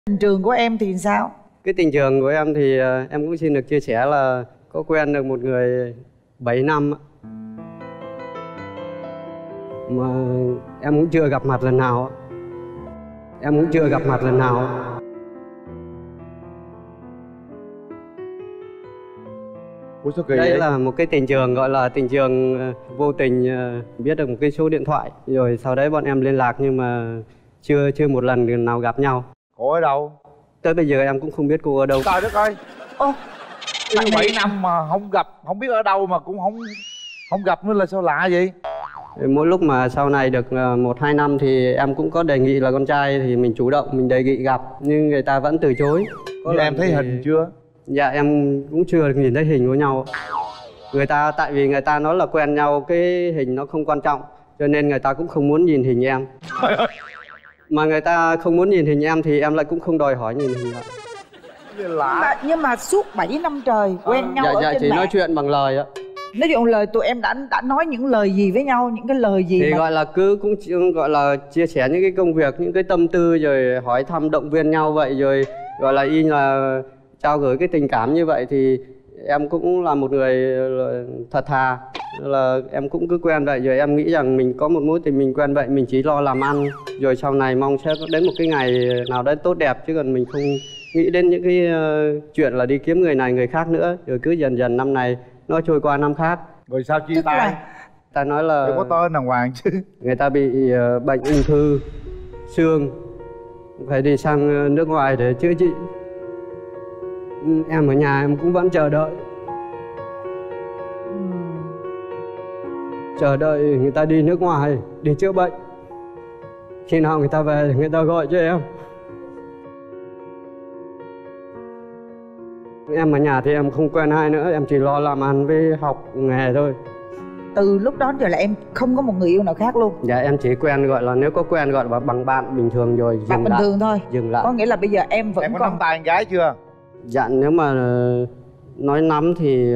Tình trường của em thì sao? Cái tình trường của em thì em cũng xin được chia sẻ là có quen được một người 7 năm mà em cũng chưa gặp mặt lần nào. Em cũng chưa gặp mặt lần nào. Ủa sao kỳ Đây vậy? là một cái tình trường gọi là tình trường vô tình, biết được một cái số điện thoại rồi sau đấy bọn em liên lạc nhưng mà chưa một lần nào gặp nhau. Cô ở đâu? Tới bây giờ em cũng không biết cô ở đâu. Trời đất ơi. Ô, 7 năm mà không gặp, không biết ở đâu mà cũng không gặp nữa là sao lạ vậy? Mỗi lúc mà sau này được 1-2 năm thì em cũng có đề nghị là con trai thì mình chủ động mình đề nghị gặp nhưng người ta vẫn từ chối. Có em thấy hình chưa? Dạ em cũng chưa được nhìn thấy hình của nhau. Tại vì người ta nói là quen nhau cái hình nó không quan trọng cho nên người ta cũng không muốn nhìn hình em. Mà người ta không muốn nhìn hình em thì em lại cũng không đòi hỏi nhìn hình lại. Lạ. Nhưng mà suốt 7 năm trời quen nhau ở trên chỉ mạng. nói chuyện bằng lời á. Nói chuyện lời tụi em đã nói những lời gì với nhau, những cái lời gì thì mà... gọi là gọi là chia sẻ những cái công việc, những cái tâm tư rồi hỏi thăm động viên nhau vậy rồi gọi là là trao gửi cái tình cảm như vậy thì em cũng là một người thật thà là em cũng cứ quen vậy rồi em nghĩ rằng mình có một mối tình mình quen vậy mình chỉ lo làm ăn rồi sau này mong sẽ đến một cái ngày nào đấy tốt đẹp chứ còn mình không nghĩ đến những cái chuyện là đi kiếm người này người khác nữa rồi cứ dần dần năm này nó trôi qua năm khác. Rồi sao chia tay? Ta nói là phải có tên đàng hoàng chứ. Người ta bị bệnh ung thư xương phải đi sang nước ngoài để chữa trị. Em ở nhà em cũng vẫn chờ đợi. Chờ đợi người ta đi nước ngoài đi chữa bệnh. Khi nào người ta về người ta gọi cho em. Em ở nhà thì em không quen ai nữa, em chỉ lo làm ăn với học nghề thôi. Từ lúc đó giờ là em không có một người yêu nào khác luôn? Dạ em chỉ quen gọi là nếu có quen gọi là bằng bạn bình thường rồi dừng bạn bình thường thôi. Dừng lại. Có nghĩa là bây giờ em vẫn em có nắm tay con gái chưa? Dạ nếu mà nói nắm thì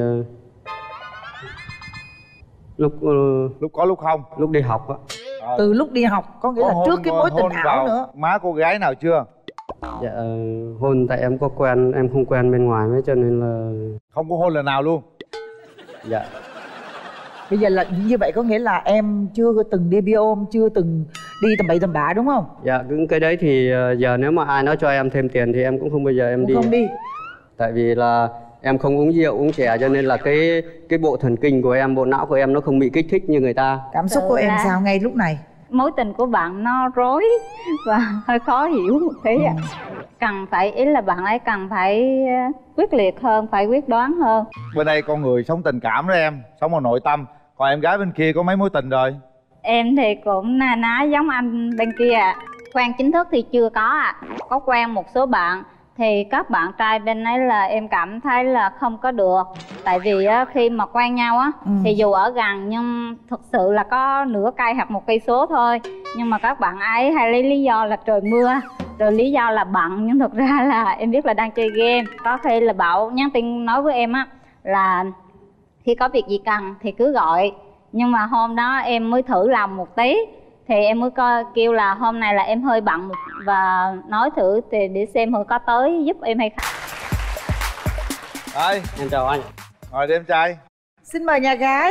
lúc có lúc không. Lúc đi học á. Từ lúc đi học có nghĩa là trước cái mối tình ảo nữa. Má cô gái nào chưa? Dạ hôn tại em có quen, em không quen bên ngoài mấy cho nên là không có hôn lần nào luôn. Dạ. Bây giờ là như vậy có nghĩa là em chưa từng đi bia ôm, chưa từng đi tầm bậy tầm bạ đúng không? Dạ cái đấy thì giờ nếu mà ai nói cho em thêm tiền thì em cũng không bao giờ em đi. Không đi. Tại vì là em không uống rượu uống chè cho nên là cái bộ thần kinh của em, bộ não của em nó không bị kích thích như người ta. Cảm xúc của em sao ngay lúc này? Mối tình của bạn nó rối và hơi khó hiểu một tí ạ. Cần phải, ý là bạn ấy cần phải quyết liệt hơn, phải quyết đoán hơn. Bên đây con người sống tình cảm đó em, sống ở nội tâm. Còn em gái bên kia có mấy mối tình rồi? Em thì cũng na ná giống anh bên kia ạ. Quen chính thức thì chưa có ạ. Có quen một số bạn thì các bạn trai bên ấy là em cảm thấy là không có được. Tại vì khi mà quen nhau á thì dù ở gần nhưng thực sự là có nửa cây hoặc 1 cây số thôi. Nhưng mà các bạn ấy hay lấy lý do là trời mưa, rồi lý do là bận, nhưng thực ra là em biết là đang chơi game. Có khi là bảo nhắn tin nói với em á là khi có việc gì cần thì cứ gọi. Nhưng mà hôm đó em mới thử lòng một tí thì em mới kêu là hôm nay là em hơi bận và nói thử thì để xem hồi có tới giúp em hay không. Đây, em chào anh. Ngồi đi em trai. Xin mời nhà gái.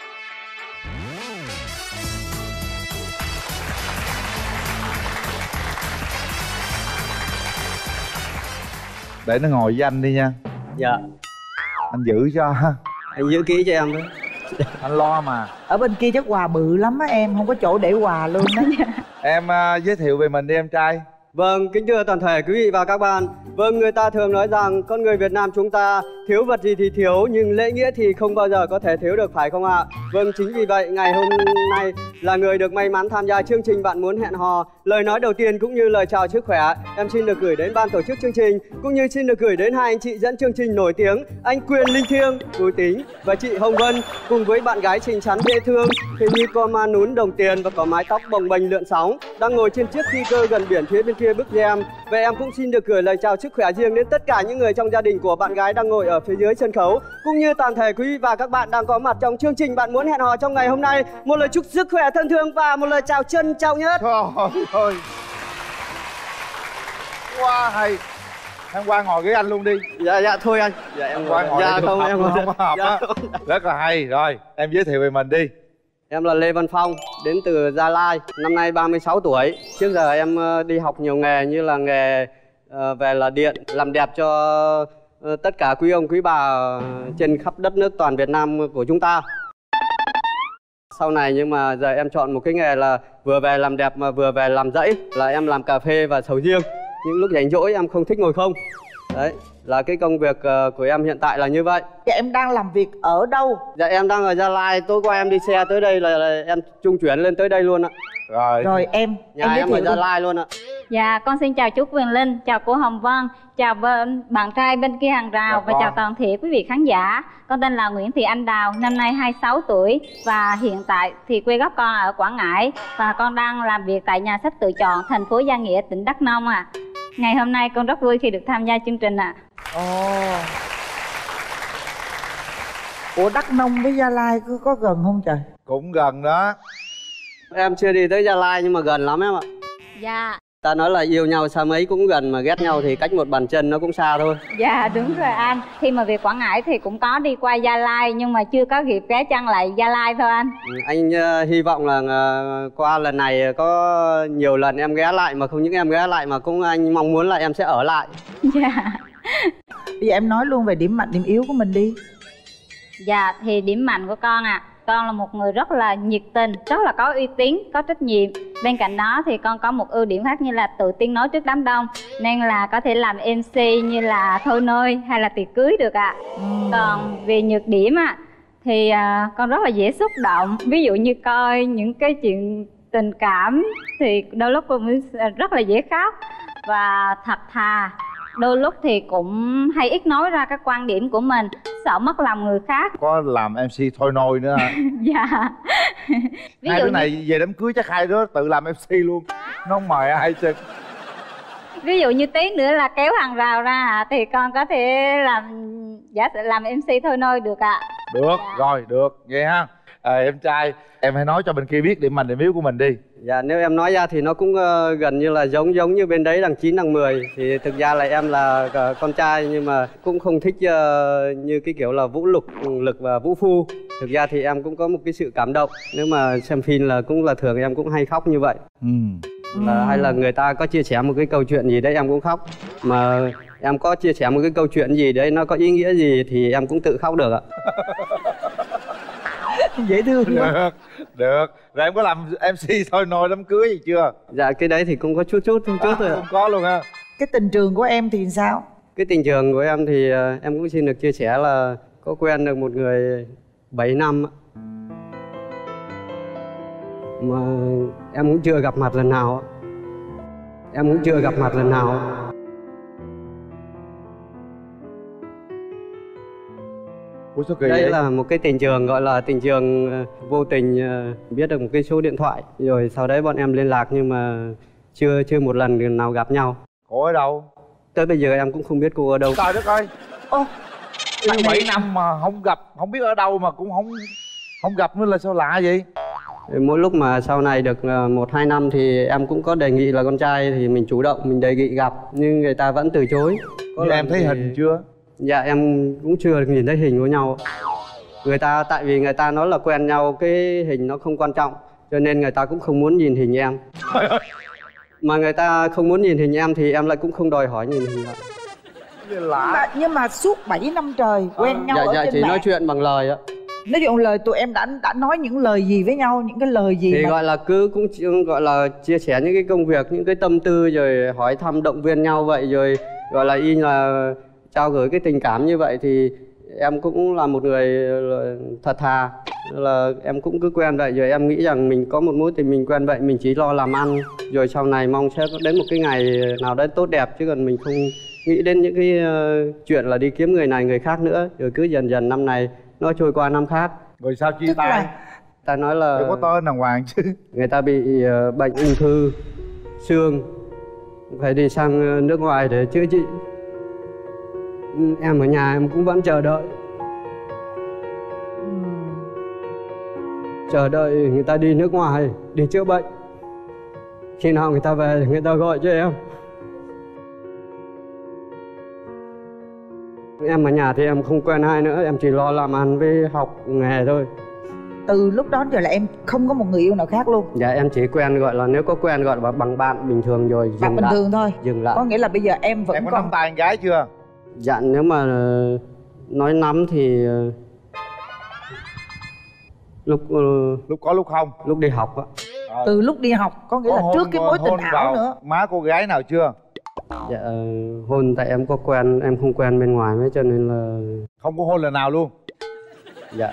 Để nó ngồi với anh đi nha. Dạ. Anh giữ cho. Anh giữ kỹ cho em đấy. Anh lo mà. Ở bên kia chắc quà bự lắm á em, không có chỗ để quà luôn đó. Em giới thiệu về mình đi em trai. Vâng, kính thưa toàn thể quý vị và các bạn. Vâng, người ta thường nói rằng con người Việt Nam chúng ta thiếu vật gì thì thiếu, nhưng lễ nghĩa thì không bao giờ có thể thiếu được, phải không ạ? Vâng, chính vì vậy ngày hôm nay là người được may mắn tham gia chương trình Bạn Muốn Hẹn Hò. Lời nói đầu tiên cũng như lời chào sức khỏe em xin được gửi đến ban tổ chức chương trình, cũng như xin được gửi đến hai anh chị dẫn chương trình nổi tiếng, anh Quyền Linh Thiêng, Bùi Tính và chị Hồng Vân, cùng với bạn gái xinh xắn dễ thương, hình như con ma nún đồng tiền và có mái tóc bồng bềnh lượn sóng, đang ngồi trên chiếc phi cơ gần biển phía bên kia bức rèm. Vậy em cũng xin được gửi lời chào sức khỏe riêng đến tất cả những người trong gia đình của bạn gái đang ngồi ở phía dưới sân khấu, cũng như toàn thể quý vị và các bạn đang có mặt trong chương trình Bạn Muốn Hẹn Hò trong ngày hôm nay. Một lời chúc sức khỏe thân thương và một lời chào trân trọng nhất. Thôi. quá hay. Em qua ngồi với anh luôn đi. Dạ thôi anh. Dạ em qua ngồi dạ không em không có hợp dạ. á. Rất là hay. Rồi em giới thiệu về mình đi. Em là Lê Văn Phong, đến từ Gia Lai, năm nay 36 tuổi. Trước giờ em đi học nhiều nghề như là nghề về là điện, làm đẹp cho tất cả quý ông quý bà trên khắp đất nước toàn Việt Nam của chúng ta. Sau này nhưng mà giờ em chọn một cái nghề là vừa về làm đẹp mà vừa về làm dãy, là em làm cà phê và sầu riêng. Những lúc rảnh rỗi em không thích ngồi không. Đấy, là cái công việc của em hiện tại là như vậy. Dạ em đang làm việc ở đâu? Dạ em đang ở Gia Lai, tối qua em đi xe tới đây là em trung chuyển lên tới đây luôn ạ. Rồi em Nhà em ở Gia Lai luôn ạ. Dạ, con xin chào chú Quyền Linh, chào cô Hồng Vân, chào bạn trai bên kia hàng rào và chào toàn thể quý vị khán giả. Con tên là Nguyễn Thị Anh Đào, năm nay 26 tuổi và hiện tại thì quê gốc con ở Quảng Ngãi và con đang làm việc tại nhà sách Tự Chọn, thành phố Gia Nghĩa, tỉnh Đắk Nông ạ. Ngày hôm nay con rất vui khi được tham gia chương trình ạ. Ủa Đắk Nông với Gia Lai có gần không trời? Cũng gần đó. Em chưa đi tới Gia Lai nhưng mà gần lắm em ạ. Dạ. Ta nói là yêu nhau xa mấy cũng gần, mà ghét nhau thì cách một bàn chân nó cũng xa thôi. Dạ đúng rồi anh. Khi mà về Quảng Ngãi thì cũng có đi qua Gia Lai nhưng mà chưa có dịp ghé chân lại Gia Lai thôi anh. Anh hy vọng là qua lần này có nhiều lần em ghé lại, mà không những em ghé lại mà cũng anh mong muốn là em sẽ ở lại. Dạ. Bây giờ em nói luôn về điểm mạnh điểm yếu của mình đi. Dạ thì điểm mạnh của con con là một người rất là nhiệt tình, rất là có uy tín, có trách nhiệm. Bên cạnh đó thì con có một ưu điểm khác như là tự tin nói trước đám đông, nên là có thể làm MC như là thôi nôi hay là tiệc cưới được ạ. Còn về nhược điểm thì con rất là dễ xúc động. Ví dụ như coi những cái chuyện tình cảm thì đôi lúc con rất là dễ khóc và thật thà. Đôi lúc thì cũng hay ít nói ra các quan điểm của mình, sợ mất lòng người khác. Có làm MC thôi nôi nữa hả? Dạ. Ví Hai dụ đứa này về đám cưới chắc hai đứa tự làm MC luôn, nó không mời ai chứ. Ví dụ như tí nữa là kéo hàng rào ra thì con có thể làm MC thôi nôi được ạ. Được, rồi được, vậy ha. Em trai, em hãy nói cho bên kia biết điểm mạnh điểm yếu của mình đi. Dạ nếu em nói ra thì nó cũng gần như là giống như bên đấy đằng 9 đằng 10. Thì thực ra là em là con trai nhưng mà cũng không thích như cái kiểu là vũ lực và vũ phu. Thực ra thì em cũng có một cái sự cảm động. Nếu mà xem phim là cũng là thường em cũng hay khóc như vậy. Hay là người ta có chia sẻ một cái câu chuyện gì đấy em cũng khóc. Mà em có chia sẻ một cái câu chuyện gì đấy nó có ý nghĩa gì thì em cũng tự khóc được ạ. Dễ thương quá. Được. Rồi em có làm MC thôi nôi đám cưới gì chưa? Dạ cái đấy thì cũng có chút thôi ạ. Không có luôn ha. Cái tình trường của em thì sao? Cái tình trường của em thì em cũng xin được chia sẻ là có quen được một người 7 năm mà em cũng chưa gặp mặt lần nào. Ủa sao kỳ Đây vậy? là một cái tình trường gọi là tình trường vô tình, biết được một cái số điện thoại rồi sau đấy bọn em liên lạc nhưng mà chưa một lần nào gặp nhau. Cô ở đâu? Tới bây giờ em cũng không biết cô ở đâu. Trời đất ơi. Yêu 7 năm mà không gặp, không biết ở đâu mà cũng không gặp nữa là sao lạ vậy? Mỗi lúc mà sau này được 1-2 năm thì em cũng có đề nghị là con trai thì mình chủ động mình đề nghị gặp nhưng người ta vẫn từ chối. Nhưng em thấy hình chưa? Dạ em cũng chưa được nhìn thấy hình của nhau. Tại vì người ta nói là quen nhau cái hình nó không quan trọng cho nên người ta cũng không muốn nhìn hình em. Mà người ta không muốn nhìn hình em thì em lại cũng không đòi hỏi nhìn hình em. Nhưng mà suốt 7 năm trời quen nhau ở trên chỉ mạng. nói chuyện bằng lời ạ. Nói chuyện lời tụi em đã nói những lời gì với nhau, những cái lời gì thì mà... gọi là gọi là chia sẻ những cái công việc, những cái tâm tư rồi hỏi thăm động viên nhau vậy rồi gọi là là trao gửi cái tình cảm như vậy thì em cũng là một người thật thà, là em cũng cứ quen vậy rồi em nghĩ rằng mình có một mối tình mình quen vậy mình chỉ lo làm ăn rồi sau này mong sẽ đến một cái ngày nào đấy tốt đẹp chứ còn mình không nghĩ đến những cái chuyện là đi kiếm người này người khác nữa rồi cứ dần dần năm này nó trôi qua năm khác. Rồi sao chia tay? Ta nói là phải có tên đàng hoàng chứ. Người ta bị bệnh ung thư xương phải đi sang nước ngoài để chữa trị. Em ở nhà em cũng vẫn chờ đợi. Chờ đợi người ta đi nước ngoài đi chữa bệnh. Khi nào người ta về thì người ta gọi cho em. Em ở nhà thì em không quen ai nữa, em chỉ lo làm ăn với học nghề thôi. Từ lúc đó đến giờ là em không có một người yêu nào khác luôn? Dạ em chỉ quen gọi là nếu có quen gọi là bằng bạn bình thường rồi dừng bạn bình lại. thường thôi. Dừng lại. Có nghĩa là bây giờ em vẫn Em có còn nắm tay con gái chưa? Dạ nếu mà nói nắm thì lúc Lúc có lúc không? lúc đi học á. từ lúc đi học, có nghĩa là trước cái mối tình ảo vào nữa. má cô gái nào chưa? Dạ hôn tại em có quen, em không quen bên ngoài mấy cho nên là Không có hôn lần nào luôn? dạ.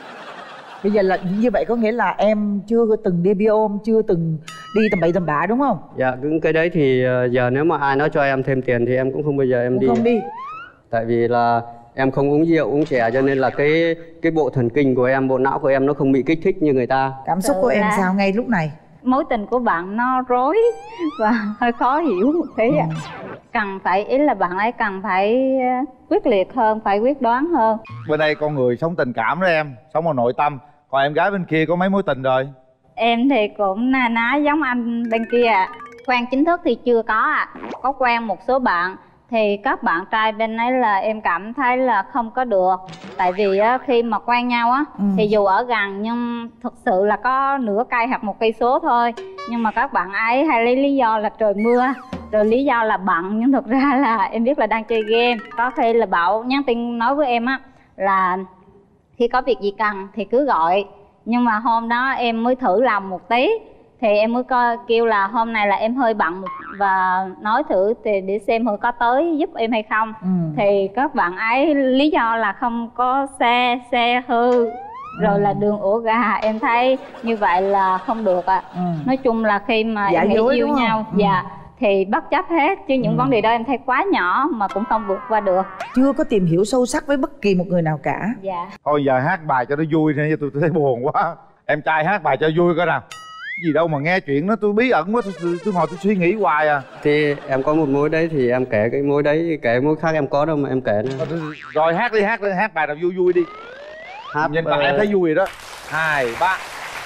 Bây giờ là như vậy có nghĩa là em chưa từng đi bia ôm, chưa từng đi tầm bậy tầm bạ đúng không? Dạ cái đấy thì giờ nếu mà ai nói cho em thêm tiền thì em cũng không bao giờ em Cũng đi. không đi. Tại vì là em không uống rượu, uống chè cho nên là cái bộ thần kinh của em, bộ não của em nó không bị kích thích như người ta. Cảm xúc của em sao ngay lúc này? Mối tình của bạn nó rối và hơi khó hiểu một tí ạ. Cần phải, ý là bạn ấy cần phải quyết liệt hơn, phải quyết đoán hơn. Bên đây con người sống tình cảm đó em, sống vào nội tâm. Còn em gái bên kia có mấy mối tình rồi? Em thì cũng na ná giống anh bên kia ạ. Quen chính thức thì chưa có ạ. Có quen một số bạn thì các bạn trai bên ấy là em cảm thấy là không có được. Tại vì khi mà quen nhau á thì dù ở gần nhưng thực sự là có nửa cây hoặc 1 cây số thôi. Nhưng mà các bạn ấy hay lấy lý do là trời mưa, rồi lý do là bận, nhưng thực ra là em biết là đang chơi game. Có khi là Bảo nhắn tin nói với em á là khi có việc gì cần thì cứ gọi. Nhưng mà hôm đó em mới thử làm một tí thì em mới kêu là hôm nay là em hơi bận và nói thử thì để xem thử có tới giúp em hay không. Thì các bạn ấy lý do là không có xe hư, rồi là đường ổ gà. Em thấy như vậy là không được ạ. Nói chung là khi mà em nghĩ yêu nhau dạ thì bất chấp hết, chứ những vấn đề đó em thấy quá nhỏ mà cũng không vượt qua được. Chưa có tìm hiểu sâu sắc với bất kỳ một người nào cả. Dạ. Thôi giờ hát bài cho nó vui đi, tôi thấy buồn quá. Em trai hát bài cho vui coi nào. Gì đâu mà nghe chuyện nó tôi bí ẩn quá, tôi ngồi tôi suy nghĩ hoài à. Thì em có một mối đấy thì em kể cái mối đấy, kể mối khác em có đâu mà em kể nữa. Rồi hát đi, hát bài nào vui vui đi. Hát nhìn mặt em thấy vui rồi đó. 2, 3.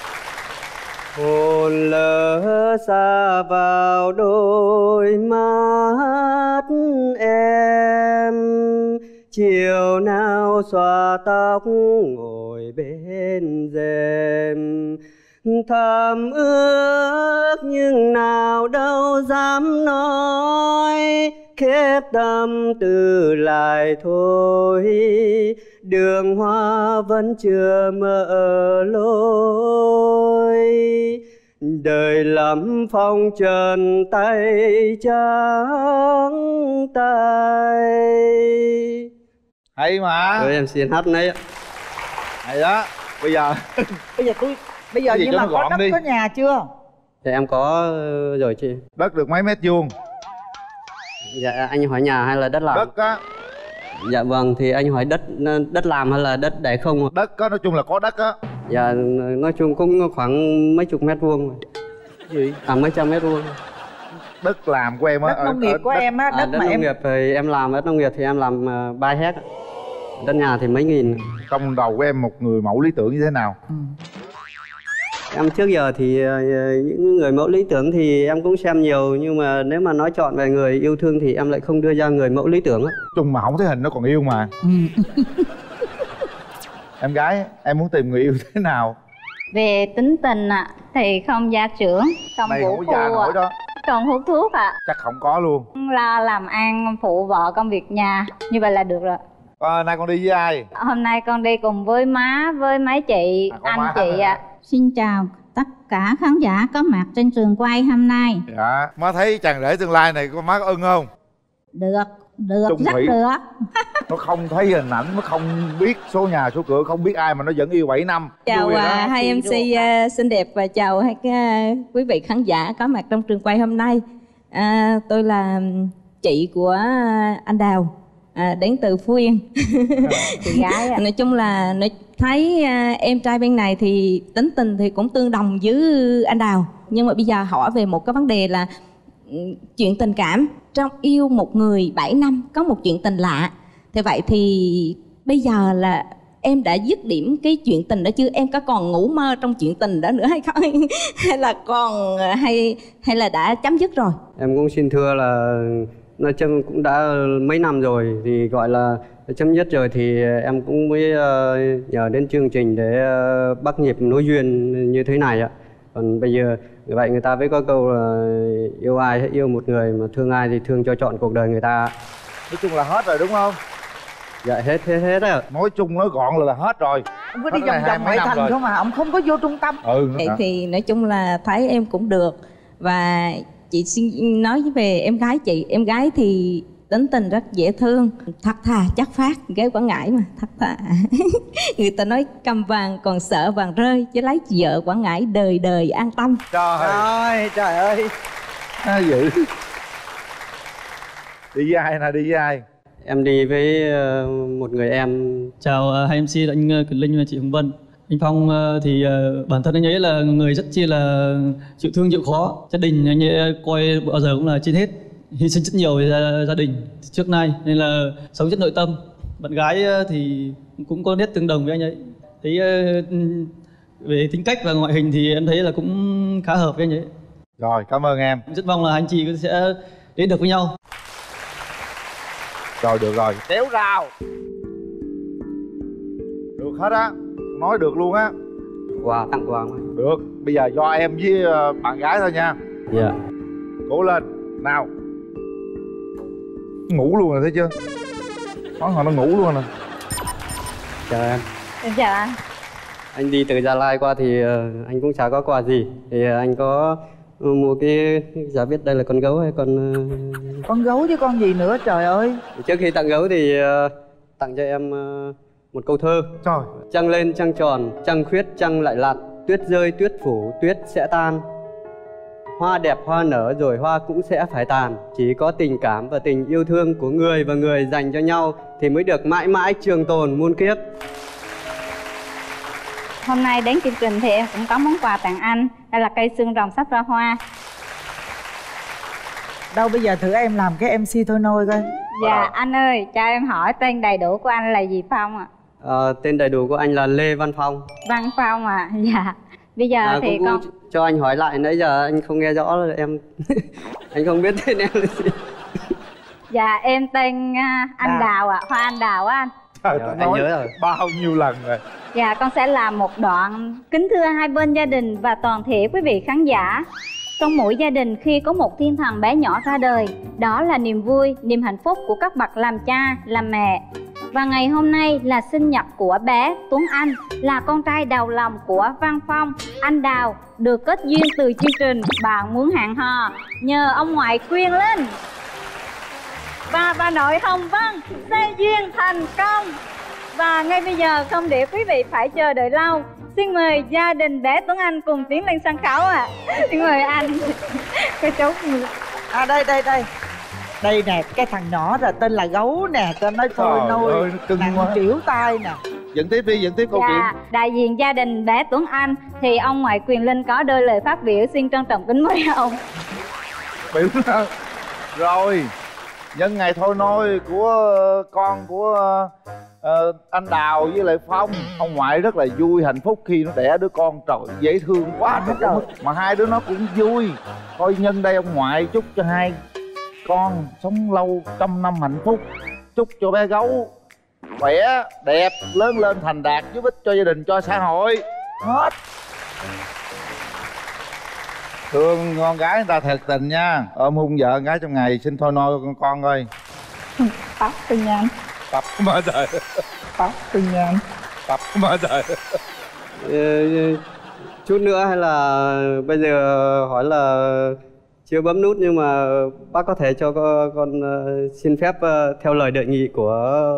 Hồn lỡ xa vào đôi mắt em, chiều nào xòa tóc ngồi bên rèm, thầm ước nhưng nào đâu dám nói, khép tâm tư lại thôi, đường hoa vẫn chưa mở lối, đời lắm phong trần tay trắng tay. Hay mà. Rồi em xin hát nấy ạ. Hay đó. Bây giờ nhưng mà có đất đi. Có nhà chưa? Thì em có rồi chị. Đất được mấy mét vuông? Dạ anh hỏi nhà hay là đất làm? Đất á. Dạ vâng, thì anh hỏi đất làm hay là đất để không ạ? Đất á, nói chung là có đất á. Dạ nói chung cũng khoảng mấy chục mét vuông. Gì? Mấy trăm mét vuông. Đất làm của em á? Đất nông nghiệp của em á, đất mà nông em nghiệp thì em làm, đất nông nghiệp thì em làm 3 héc. Đất nhà thì mấy nghìn. Trong đầu của em một người mẫu lý tưởng như thế nào? Em trước giờ thì những người mẫu lý tưởng thì em cũng xem nhiều, nhưng mà nếu mà nói chọn về người yêu thương thì em lại không đưa ra người mẫu lý tưởng á. Chung mà không thấy hình nó còn yêu mà. Em gái, em muốn tìm người yêu thế nào? Về tính tình thì không gia trưởng, không Này vũ không có già nổi đó. không hút thuốc Chắc không có luôn. là làm ăn phụ vợ công việc nhà, như vậy là được rồi. Nay con đi với ai? Hôm nay con đi cùng với má, với mấy chị, anh chị ạ. Xin chào tất cả khán giả có mặt trên trường quay hôm nay. Dạ, má thấy chàng rể tương lai này con má có ưng không? Được, Trung rất thủy. được. Nó không thấy hình ảnh, nó không biết số nhà số cửa, không biết ai mà nó vẫn yêu 7 năm. Chào hai MC xinh đẹp và chào hai quý vị khán giả có mặt trong trường quay hôm nay. Tôi là chị của anh Đào, đến từ Phú Yên. Chị gái Nói chung là thấy em trai bên này thì tính tình thì cũng tương đồng với anh Đào. Nhưng mà bây giờ hỏi về một cái vấn đề là chuyện tình cảm. Trong yêu một người 7 năm có một chuyện tình lạ. Thế vậy thì bây giờ là em đã dứt điểm cái chuyện tình đó chưa? Em có còn ngủ mơ trong chuyện tình đó nữa hay không? Hay là còn hay là đã chấm dứt rồi? Em cũng xin thưa là nói chung cũng đã mấy năm rồi thì gọi là chấm dứt rồi thì em cũng mới nhờ đến chương trình để bắt nhịp nối duyên như thế này ạ. Còn bây giờ vậy người ta mới có câu là yêu ai hãy yêu một người, mà thương ai thì thương cho trọn cuộc đời người ta. Nói chung là hết rồi đúng không? Dạ hết đấy ạ. Nói chung nói gọn là hết rồi. Ông cứ đi vòng vòng ngoại thành không mà ông không có vô trung tâm. Vậy thì nói chung là thấy em cũng được. Và chị xin nói về em gái chị. Em gái thì tính tình rất dễ thương, thật thà chất phác, gái Quảng Ngãi mà, thật thà. Người ta nói cầm vàng còn sợ vàng rơi, chứ lấy vợ Quảng Ngãi đời đời an tâm. Trời ơi dữ. Đi với ai nè, đi với ai? Em đi với một người em. Chào hai MC là anh Quyền Linh và chị Hồng Vân. Anh Phong thì bản thân anh ấy là người rất chi là chịu thương chịu khó. Gia đình anh ấy coi bao giờ cũng là trên hết, hy sinh rất nhiều về gia đình trước nay nên là sống rất nội tâm. Bạn gái thì cũng có nét tương đồng với anh ấy. Thấy về tính cách và ngoại hình thì em thấy là cũng khá hợp với anh ấy. Rồi, cảm ơn em. Rất mong là anh chị sẽ đến được với nhau. Rồi, được rồi. Kéo rào. Được hết á. Nói được luôn á. Quà, tặng quà. Được, bây giờ do em với bạn gái thôi nha. Dạ. Cố lên, nào. Ngủ luôn rồi thấy chưa? Nói họ nó ngủ luôn nè. Chào em. Em chào anh. Anh đi từ Gia Lai qua thì anh cũng chả có quà gì. Thì anh có mua cái, chả biết đây là con gấu hay con gấu chứ con gì nữa trời ơi. Trước khi tặng gấu thì tặng cho em một câu thơ. Trời. Trăng lên trăng tròn, trăng khuyết trăng lại lặn, tuyết rơi tuyết phủ tuyết sẽ tan. Hoa đẹp hoa nở rồi hoa cũng sẽ phải tàn. Chỉ có tình cảm và tình yêu thương của người và người dành cho nhau thì mới được mãi mãi trường tồn muôn kiếp. Hôm nay đến chương trình thì em cũng có món quà tặng anh. Đây là cây xương rồng sắp ra hoa. Đâu bây giờ thử em làm cái MC thôi nôi coi. Dạ anh ơi, cho em hỏi tên đầy đủ của anh là gì Phong ạ? Tên đầy đủ của anh là Lê Văn Phong. Văn Phong ạ. Dạ. Bây giờ thì con cho anh hỏi lại, nãy giờ anh không nghe rõ rồi em. Anh không biết tên em là gì. Dạ em tên anh Đào ạ, Hoa Anh Đào á anh. Trời, anh nhớ rồi. Bao nhiêu lần rồi. Dạ con sẽ làm một đoạn. Kính thưa hai bên gia đình và toàn thể quý vị khán giả. Trong mỗi gia đình khi có một thiên thần bé nhỏ ra đời, đó là niềm vui, niềm hạnh phúc của các bậc làm cha, làm mẹ. Và ngày hôm nay là sinh nhật của bé Tuấn Anh, là con trai đầu lòng của Văn Phong, anh Đào, được kết duyên từ chương trình Bạn Muốn Hẹn Hò nhờ ông ngoại quyên lên. Và bà nội Hồng Vân sẽ duyên thành công. Và ngay bây giờ không để quý vị phải chờ đợi lâu, xin mời gia đình bé Tuấn Anh cùng tiến lên sân khấu ạ. Xin mời anh. Cái cháu. Đây. Đây nè, cái thằng nhỏ là tên là Gấu nè, tên nói thôi nôi, nặng trĩu tai nè. Dẫn tiếp đi, dẫn tiếp câu chuyện. Đại diện gia đình bé Tuấn Anh thì ông ngoại Quyền Linh có đôi lời phát biểu, xin trân trọng kính mời ông. Biểu rồi, nhân ngày thôi nôi của con của anh Đào với lại Phong, ông ngoại rất là vui hạnh phúc khi nó đẻ đứa con. Trời, dễ thương quá trời. Mà hai đứa nó cũng vui. Thôi nhân đây ông ngoại chúc cho hai con sống lâu trăm năm hạnh phúc. Chúc cho bé Gấu khỏe, đẹp, lớn lên thành đạt, giúp ích cho gia đình, cho xã hội. Hết. Thương con gái người ta thật tình nha. Ôm hôn vợ con gái trong ngày sinh thôi nôi con coi. Tóc tôi nhanh. Tập mà trời. Tóc tôi nhanh. Tập mà trời. Chút nữa hay là bây giờ hỏi là chưa bấm nút, nhưng mà bác có thể cho con xin phép theo lời đề nghị của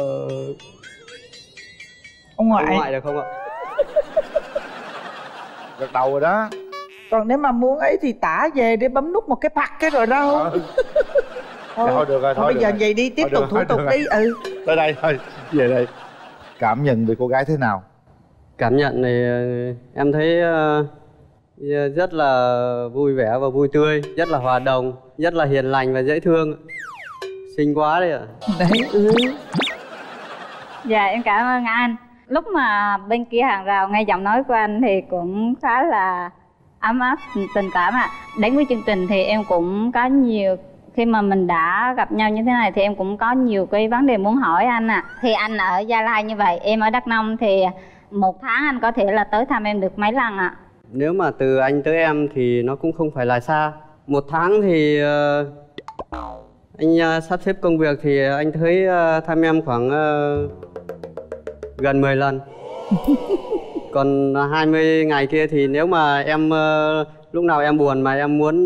ông ngoại được không ạ? Gật đầu rồi đó. Còn nếu mà muốn ấy thì tả về để bấm nút một cái phạt cái rồi đâu. Thôi được rồi, thôi bây giờ vậy đi, tiếp tục thủ tục đi. Tới đây thôi, về đây. Cảm nhận về cô gái thế nào? Cảm nhận này em thấy rất là vui vẻ và vui tươi, rất là hòa đồng, rất là hiền lành và dễ thương. Xinh quá đấy ạ. Đấy. Dạ em cảm ơn anh. Lúc mà bên kia hàng rào nghe giọng nói của anh thì cũng khá là ấm áp, tình cảm ạ. Đến với chương trình thì em cũng có nhiều Khi mà mình đã gặp nhau như thế này thì em cũng có nhiều cái vấn đề muốn hỏi anh ạ. Thì anh ở Gia Lai như vậy, em ở Đắk Nông thì một tháng anh có thể là tới thăm em được mấy lần ạ? Nếu mà từ anh tới em thì nó cũng không phải là xa. Một tháng thì anh sắp xếp công việc thì anh thấy thăm em khoảng gần 10 lần. Còn 20 ngày kia thì nếu mà em lúc nào em buồn mà em muốn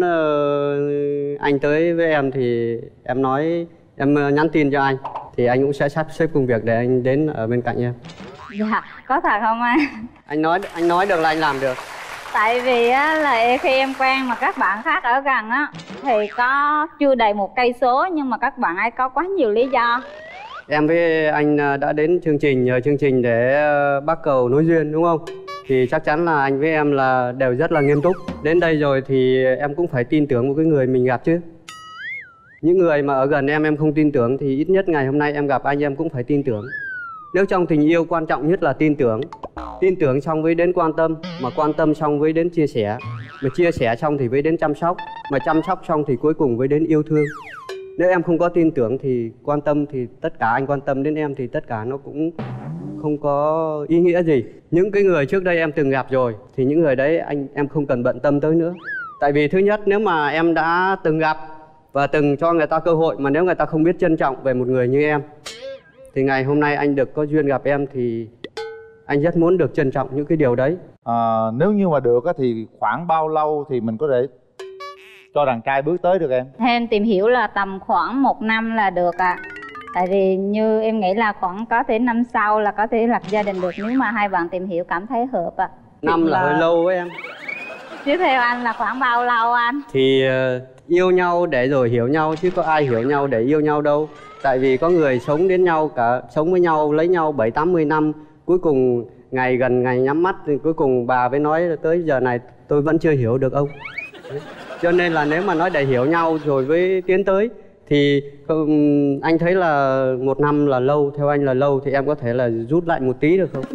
anh tới với em thì em nói, em nhắn tin cho anh thì anh cũng sẽ sắp xếp công việc để anh đến ở bên cạnh em. Dạ, có thật không anh? Anh nói được là anh làm được. Tại vì á, là khi em quen mà các bạn khác ở gần á thì có chưa đầy 1 cây số nhưng mà các bạn ấy có quá nhiều lý do. Em với anh đã đến chương trình, nhờ chương trình để bắt cầu nối duyên đúng không? Thì chắc chắn là anh với em là đều rất là nghiêm túc. Đến đây rồi thì em cũng phải tin tưởng một cái người mình gặp chứ. Những người mà ở gần em không tin tưởng thì ít nhất ngày hôm nay em gặp anh em cũng phải tin tưởng. Nếu trong tình yêu quan trọng nhất là tin tưởng. Tin tưởng xong với đến quan tâm, mà quan tâm xong với đến chia sẻ, mà chia sẻ xong thì với đến chăm sóc, mà chăm sóc xong thì cuối cùng với đến yêu thương. Nếu em không có tin tưởng thì quan tâm thì tất cả anh quan tâm đến em thì tất cả nó cũng không có ý nghĩa gì. Những cái người trước đây em từng gặp rồi thì những người đấy em không cần bận tâm tới nữa. Tại vì thứ nhất, nếu mà em đã từng gặp và từng cho người ta cơ hội mà nếu người ta không biết trân trọng về một người như em thì ngày hôm nay anh được có duyên gặp em thì anh rất muốn được trân trọng những cái điều đấy. Nếu như mà được thì khoảng bao lâu thì mình có thể cho đàn trai bước tới được em? Theo em tìm hiểu là tầm khoảng 1 năm là được ạ. Tại vì như em nghĩ là khoảng có thể năm sau là có thể lập gia đình được nếu mà hai bạn tìm hiểu cảm thấy hợp ạ. Năm là hơi lâu với em. Chứ theo anh là khoảng bao lâu anh? Thì yêu nhau để rồi hiểu nhau chứ có ai hiểu nhau để yêu nhau đâu. Tại vì có người sống với nhau lấy nhau 70-80 năm, cuối cùng gần ngày nhắm mắt thì cuối cùng bà mới nói tới giờ này tôi vẫn chưa hiểu được ông. Cho nên là nếu mà nói để hiểu nhau rồi với tiến tới thì anh thấy là 1 năm là lâu, theo anh là lâu thì em có thể là rút lại một tí được không?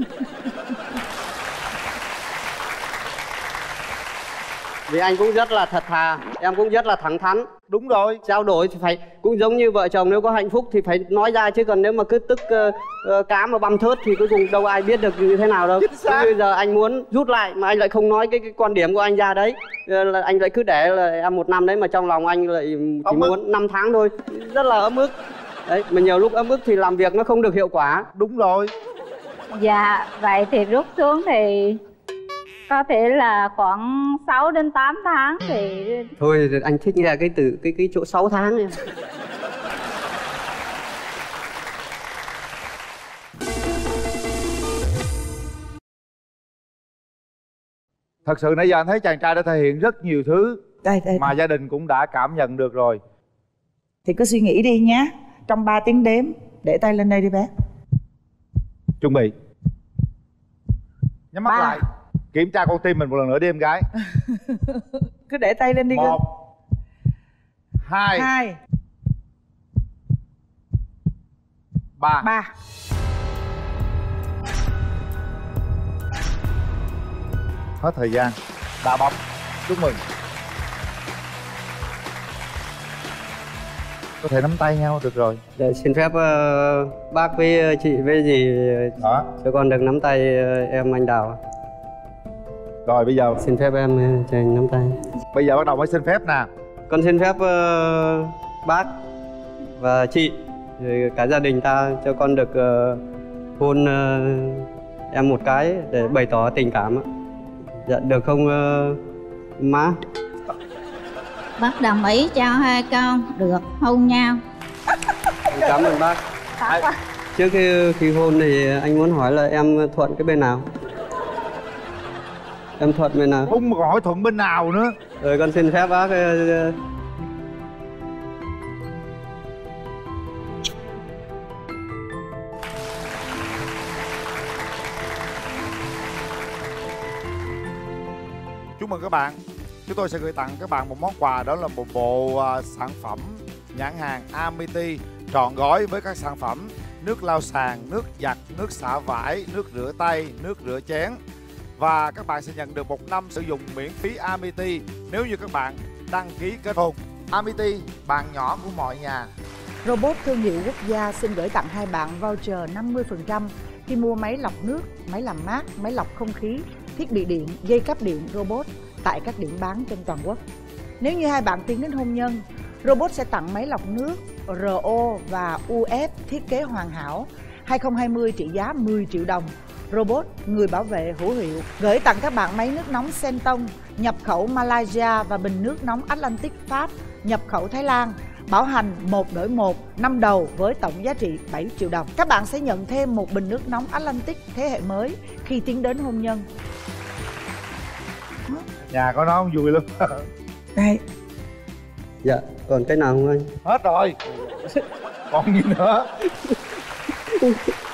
Vì anh cũng rất là thật thà, em cũng rất là thẳng thắn. Đúng rồi. Trao đổi thì phải cũng giống như vợ chồng, nếu có hạnh phúc thì phải nói ra chứ còn nếu mà cứ tức cá mà băm thớt thì cuối cùng đâu ai biết được như thế nào đâu. Bây giờ anh muốn rút lại mà anh lại không nói cái quan điểm của anh ra đấy, là anh lại cứ để là em 1 năm đấy mà trong lòng anh lại chỉ muốn 5 tháng thôi, rất là ấm ức. Đấy, mà nhiều lúc ấm ức thì làm việc nó không được hiệu quả. Đúng rồi. Dạ, vậy thì rút xuống thì có thể là khoảng 6 đến 8 tháng thì... Thôi anh thích nghe cái từ cái chỗ 6 tháng em. Thật sự nãy giờ anh thấy chàng trai đã thể hiện rất nhiều thứ đây, mà gia đình cũng đã cảm nhận được rồi. Thì cứ suy nghĩ đi nhé. Trong 3 tiếng đếm, để tay lên đây đi bé. Chuẩn bị. Nhắm mắt 3. lại. Kiểm tra con tim mình một lần nữa đi em gái. Cứ để tay lên đi. 1 2 3. Hết thời gian. Đã bấm. Chúc mừng. Có thể nắm tay nhau được rồi. Để xin phép bác với chị với dì đó, cho con được nắm tay em anh Đào. Rồi bây giờ xin phép em cho anh nắm tay. Bây giờ bắt đầu mới xin phép nè. Con xin phép bác và chị rồi cả gia đình ta cho con được hôn em một cái để bày tỏ tình cảm ạ. Dạ được không má? Bác đồng ý cho hai con được hôn nhau. Cảm ơn bác. Trước khi hôn thì anh muốn hỏi là em thuận cái bên nào? Em thuận bên nào? Không còn hỏi thuận bên nào nữa. Rồi con xin phép bác. Chúc mừng các bạn. Chúng tôi sẽ gửi tặng các bạn một món quà, đó là một bộ sản phẩm nhãn hàng Amity trọn gói với các sản phẩm nước lau sàn, nước giặt, nước xả vải, nước rửa tay, nước rửa chén. Và các bạn sẽ nhận được 1 năm sử dụng miễn phí Amity nếu như các bạn đăng ký kết hôn. Amity, bạn nhỏ của mọi nhà. Robot thương hiệu quốc gia xin gửi tặng hai bạn voucher 50% khi mua máy lọc nước, máy làm mát, máy lọc không khí, thiết bị điện, dây cáp điện robot tại các điểm bán trên toàn quốc. Nếu như hai bạn tiến đến hôn nhân, robot sẽ tặng máy lọc nước RO và UF thiết kế hoàn hảo 2020 trị giá 10 triệu đồng. Robot người bảo vệ hữu hiệu gửi tặng các bạn máy nước nóng Senton nhập khẩu Malaysia và bình nước nóng Atlantic Pháp nhập khẩu Thái Lan. Bảo hành 1 đổi 1 năm đầu với tổng giá trị 7 triệu đồng. Các bạn sẽ nhận thêm một bình nước nóng Atlantic thế hệ mới khi tiến đến hôn nhân. Nhà có nó không vui lắm. Đây. Dạ, còn cái nào không anh? Hết rồi. Còn gì nữa?